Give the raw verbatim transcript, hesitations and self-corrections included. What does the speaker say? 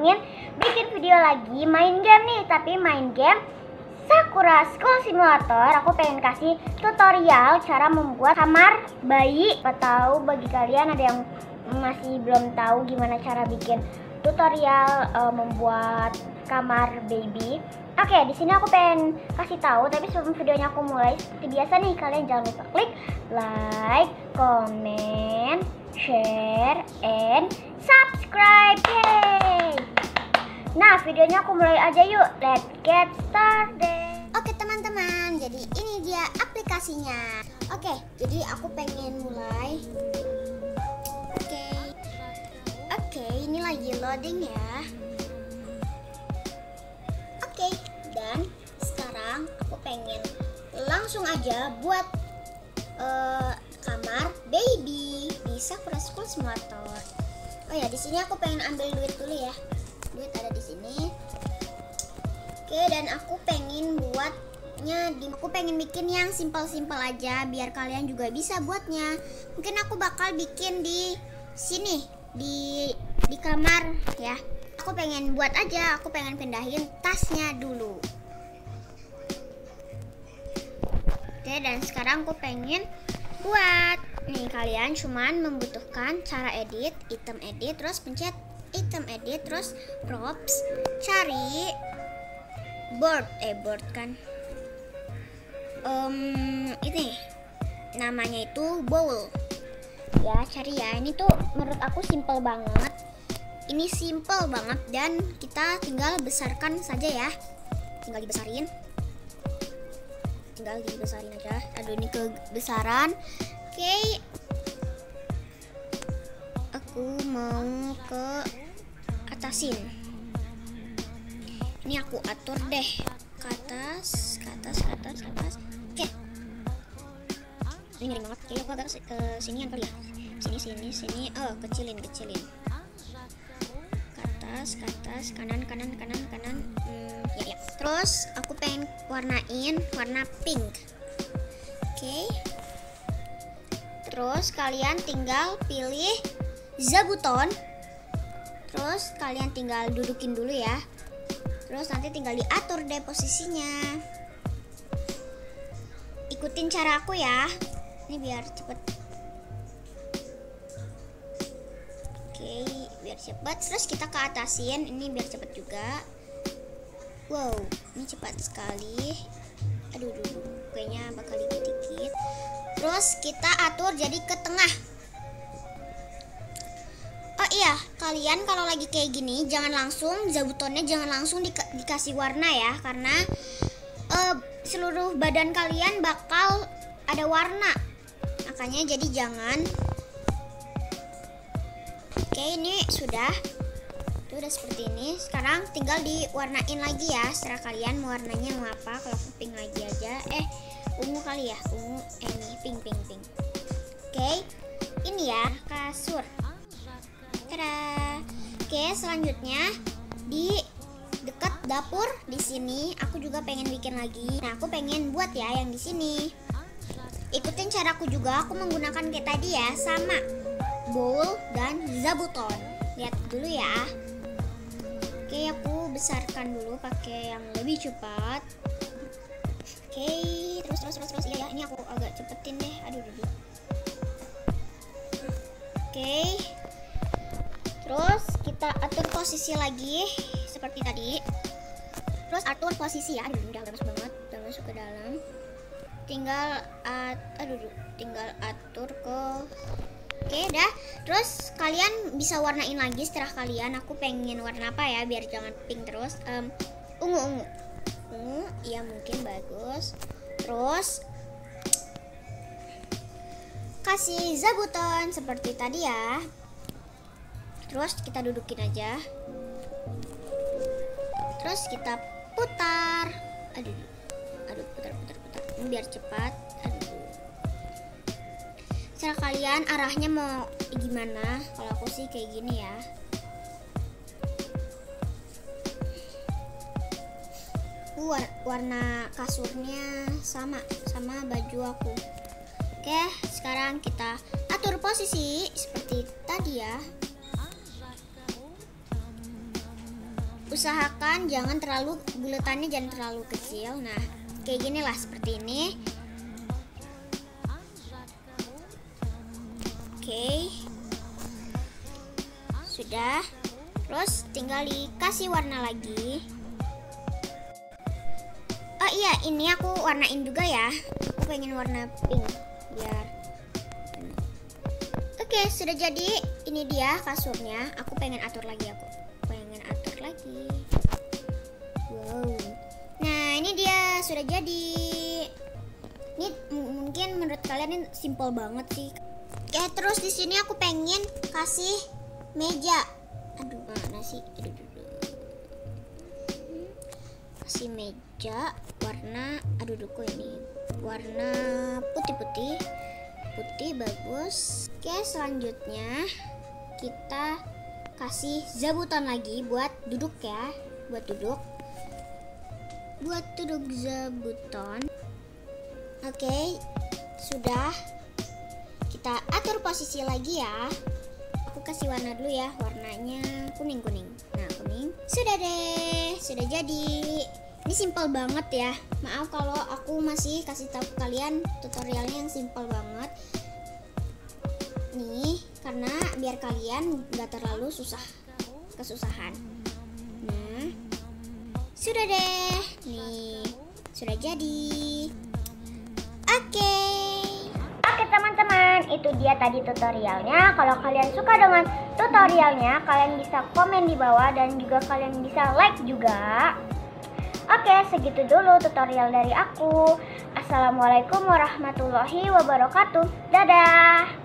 pengen bikin video lagi main game nih, tapi main game Sakura School Simulator. Aku pengen kasih tutorial cara membuat kamar bayi. Apa tahu bagi kalian ada yang masih belum tahu gimana cara bikin tutorial uh, membuat kamar baby. Oke, di sini aku pengen kasih tahu, tapi sebelum videonya aku mulai, seperti biasa nih, kalian jangan lupa klik like, comment, share, and subscribe. Yeay! Nah, videonya aku mulai aja yuk. Let's get started. Oke teman-teman, jadi ini dia aplikasinya. Oke, jadi aku pengen mulai. Oke, oke, ini lagi loading ya. Oke, dan sekarang aku pengen langsung aja buat uh, kamar baby di Sakura School Simulator. Oh ya, di sini aku pengen ambil duit dulu ya. Duit ada di sini. Oke, dan aku pengen buatnya di aku pengen bikin yang simpel-simpel aja biar kalian juga bisa buatnya. Mungkin aku bakal bikin di sini di di kamar ya. Aku pengen buat aja, aku pengen pindahin tasnya dulu. Oke, dan sekarang aku pengen buat. Nih, kalian cuman membutuhkan cara edit, item edit, terus pencet item edit, terus props, cari board, eh board kan. Um, ini namanya itu bowl. Ya, cari ya. Ini tuh menurut aku simple banget. Ini simple banget dan kita tinggal besarkan saja ya. Tinggal dibesarin. Tinggal dibesarin aja. Aduh, ini kebesaran. Oke. Aku mau ke atasin. Ini aku atur deh. Ke atas, ke atas, ke atas, ke atas. Oke. Ini ngeri banget. Oke, aku agak ke sini kali ya. Sini, sini, sini. Oh, kecilin, kecilin. Ke atas, kanan, kanan, kanan, kanan. Hmm, ya, ya. Terus aku pengen warnain warna pink. Oke. Okay. Terus kalian tinggal pilih zabuton. Terus kalian tinggal dudukin dulu ya. Terus nanti tinggal diatur deh posisinya. Ikutin cara aku ya. Ini biar cepet. Oke, biar cepet. Terus kita ke atasin. Ini biar cepet juga. Wow, ini cepat sekali. Aduh, aduh, aduh. Kayaknya bakal dikit-dikit. Terus kita atur jadi ke tengah. Oh iya, kalian kalau lagi kayak gini jangan langsung zabutonnya jangan langsung di, dikasih warna ya, karena uh, seluruh badan kalian bakal ada warna. Makanya jadi jangan. Oke, ini sudah. Itu udah seperti ini. Sekarang tinggal diwarnain lagi ya. Setelah kalian mau warnanya mau apa. Kalau aku pink lagi aja. Eh, ungu kali ya. Ungu. Eh, nih pink, pink, pink. Oke. Ini ya kasur. Tada. Oke, selanjutnya di dekat dapur di sini aku juga pengen bikin lagi. Nah, aku pengen buat ya yang di sini. Ikutin caraku juga. Aku menggunakan kayak tadi ya, sama bowl dan zabuton. Lihat dulu ya. Oke, aku besarkan dulu pakai yang lebih cepat. Oke, terus terus terus terus. Iya ya, ini aku agak cepetin deh. Aduh, aduh. Oke. Terus kita atur posisi lagi seperti tadi. Terus atur posisi ya. Aduh, udah masuk banget, udah masuk ke dalam. Tinggal at, aduh, aduh, tinggal atur ke. Oke, dah. Terus kalian bisa warnain lagi setelah kalian. Aku pengen warna apa ya biar jangan pink terus. Um, ungu, ungu, ungu. Iya mungkin bagus. Terus kasih zabuton seperti tadi ya. Terus kita dudukin aja. Terus kita putar. Aduh, aduh, putar, putar, putar. Ini biar cepat. Aduh. Cara kalian arahnya mau gimana? Kalau aku sih kayak gini ya. War warna kasurnya sama sama baju aku. Oke, sekarang kita atur posisi seperti tadi ya. usahakan jangan terlalu buletannya jangan terlalu kecil. Nah, kayak gini lah, seperti ini. Oke, sudah. Terus tinggal dikasih warna lagi. Oh iya, ini aku warnain juga ya. Aku pengen warna pink biar. Oke, sudah jadi. Ini dia kasurnya. Aku pengen atur lagi, aku pengen atur lagi. Wow. Nah, ini dia sudah jadi. Ini mungkin menurut kalian ini simple banget sih. Oke, terus di sini aku pengen kasih meja. Aduh, mana sih? Aduh, aduh, aduh. Kasih meja warna, aduh, duku ini warna putih-putih, putih bagus. Oke, selanjutnya kita kasih zabuton lagi buat duduk ya, buat duduk, buat duduk zabuton. Oke, sudah. Kita atur posisi lagi ya. Aku kasih warna dulu ya, warnanya kuning-kuning. Nah, kuning. Sudah deh, sudah jadi. Ini simple banget ya. Maaf kalau aku masih kasih tahu kalian tutorialnya yang simple banget. Nih, karena biar kalian gak terlalu susah, kesusahan. Nah, sudah deh. Nih, sudah jadi. Oke. Oke teman-teman, itu dia tadi tutorialnya. Kalau kalian suka dengan tutorialnya, kalian bisa komen di bawah dan juga kalian bisa like juga. Oke, segitu dulu tutorial dari aku. Assalamualaikum warahmatullahi wabarakatuh. Dadah.